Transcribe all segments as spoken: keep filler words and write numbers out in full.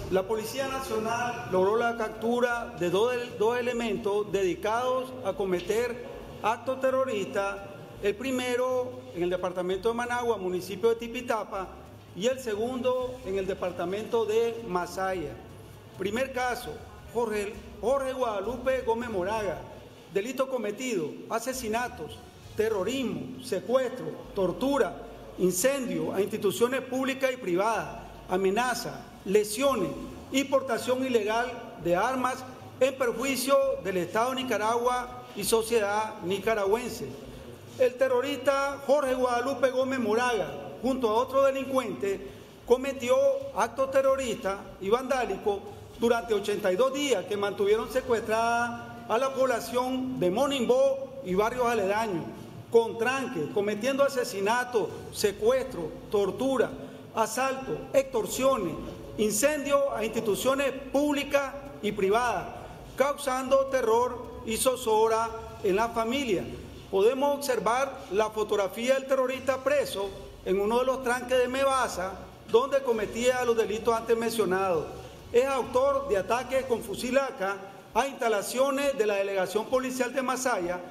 La Policía Nacional logró la captura de dos, dos elementos dedicados a cometer actos terroristas, el primero en el departamento de Managua, municipio de Tipitapa, y el segundo en el departamento de Masaya. Primer caso, Jorge, Jorge Guadalupe Gómez Moraga, delito cometido, asesinatos, terrorismo, secuestro, tortura, incendio a instituciones públicas y privadas, amenaza, lesiones y portación ilegal de armas en perjuicio del Estado de Nicaragua y sociedad nicaragüense. El terrorista Jorge Guadalupe Gómez Moraga, junto a otro delincuente, cometió actos terroristas y vandálicos durante ochenta y dos días que mantuvieron secuestrada a la población de Monimbó y barrios aledaños, con tranques, cometiendo asesinatos, secuestros, tortura, asaltos, extorsiones, incendios a instituciones públicas y privadas, causando terror y zozobra en la familia. Podemos observar la fotografía del terrorista preso en uno de los tranques de Mebasa, donde cometía los delitos antes mencionados. Es autor de ataques con fusil A K a instalaciones de la Delegación Policial de Masaya,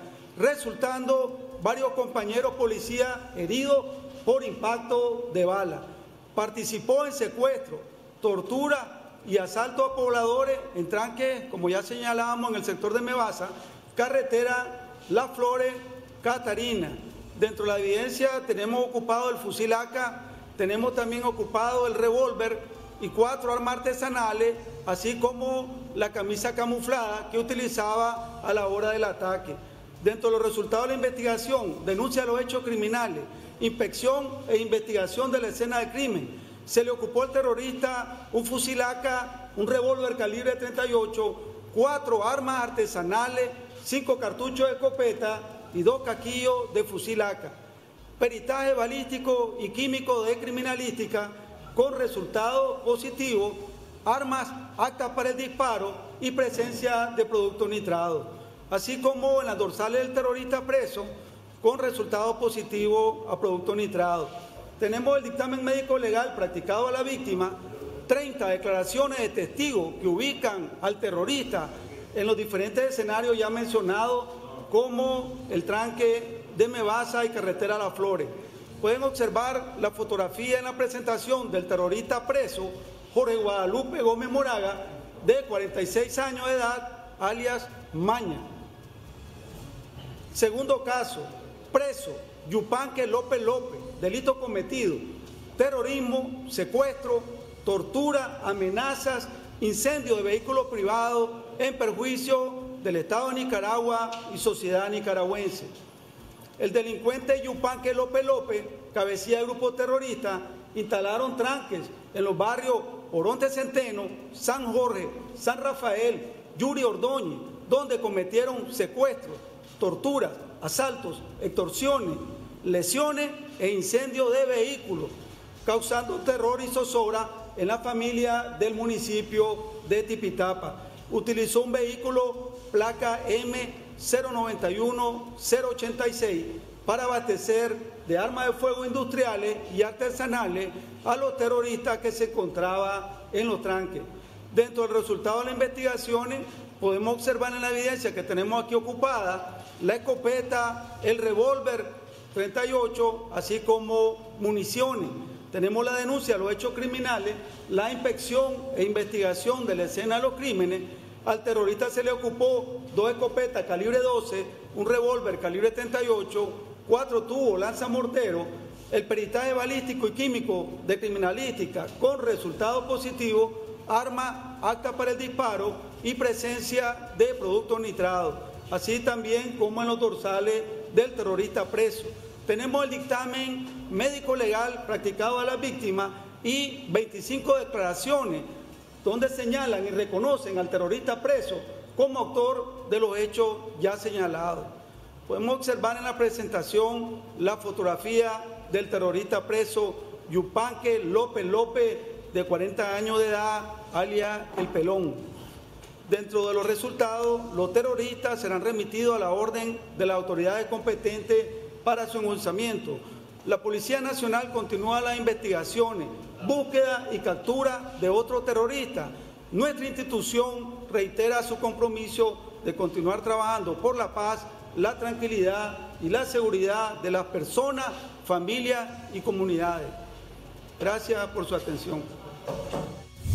resultando varios compañeros policías heridos por impacto de bala. Participó en secuestro, tortura y asalto a pobladores en tranques, como ya señalábamos, en el sector de Mebasa, carretera Las Flores, Catarina. Dentro de la evidencia tenemos ocupado el fusil A K, tenemos también ocupado el revólver y cuatro armas artesanales, así como la camisa camuflada que utilizaba a la hora del ataque. Dentro de los resultados de la investigación, denuncia de los hechos criminales, inspección e investigación de la escena del crimen, se le ocupó al terrorista un fusil A K, un revólver calibre treinta y ocho, cuatro armas artesanales, cinco cartuchos de escopeta y dos caquillos de fusil A K. Peritaje balístico y químico de criminalística con resultados positivos, armas aptas para el disparo y presencia de productos nitrados, así como en las dorsales del terrorista preso con resultados positivos a productos nitrados. Tenemos el dictamen médico legal practicado a la víctima, treinta declaraciones de testigos que ubican al terrorista en los diferentes escenarios ya mencionados, como el tranque de Mebasa y carretera Las Flores. Pueden observar la fotografía en la presentación del terrorista preso Jorge Guadalupe Gómez Moraga, de cuarenta y seis años de edad, alias Maña. Segundo caso, preso Yupanque López López, delito cometido, terrorismo, secuestro, tortura, amenazas, incendio de vehículos privados en perjuicio del Estado de Nicaragua y sociedad nicaragüense. El delincuente Yupanque López López, cabecilla del grupo terrorista, instalaron tranques en los barrios Oronte Centeno, San Jorge, San Rafael, Yuri Ordóñez, donde cometieron secuestros, torturas, asaltos, extorsiones, lesiones e incendios de vehículos, causando terror y zozobra en la familia del municipio de Tipitapa. Utilizó un vehículo placa M cero noventa y uno cero ochenta y seis para abastecer de armas de fuego industriales y artesanales a los terroristas que se encontraban en los tranques. Dentro del resultado de las investigaciones podemos observar en la evidencia que tenemos aquí ocupada la escopeta, el revólver treinta y ocho, así como municiones. Tenemos la denuncia de los hechos criminales, la inspección e investigación de la escena de los crímenes. Al terrorista se le ocupó dos escopetas calibre doce, un revólver calibre treinta y ocho, cuatro tubos lanzamortero, el peritaje balístico y químico de criminalística con resultados positivos, arma apta para el disparo y presencia de productos nitrados, así también como en los dorsales del terrorista preso. Tenemos el dictamen médico legal practicado a la víctima y veinticinco declaraciones donde señalan y reconocen al terrorista preso como autor de los hechos ya señalados. Podemos observar en la presentación la fotografía del terrorista preso Yupanque López López, de cuarenta años de edad, alias El Pelón. Dentro de los resultados, los terroristas serán remitidos a la orden de las autoridades competentes para su enjuiciamiento. La Policía Nacional continúa las investigaciones búsqueda y captura de otro terrorista. Nuestra institución reitera su compromiso de continuar trabajando por la paz, la tranquilidad y la seguridad de las personas, familias y comunidades. Gracias por su atención.